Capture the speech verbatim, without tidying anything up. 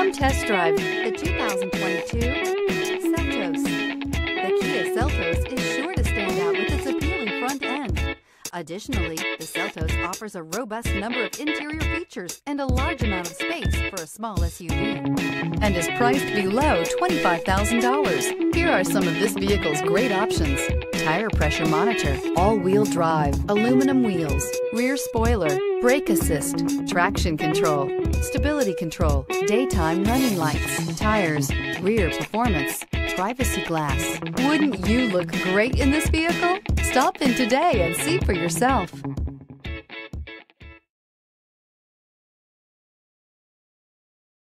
Come test drive the two thousand twenty-two Seltos. The Kia Seltos is sure to stand out with its appealing front end. Additionally, the Seltos offers a robust number of interior features and a large amount of space for a small S U V, and is priced below twenty-five thousand dollars. Here are some of this vehicle's great options: tire pressure monitor, all-wheel drive, aluminum wheels, rear spoiler, brake assist, traction control, stability control, daytime running lights, tires, rear performance, privacy glass. Wouldn't you look great in this vehicle? Stop in today and see for yourself.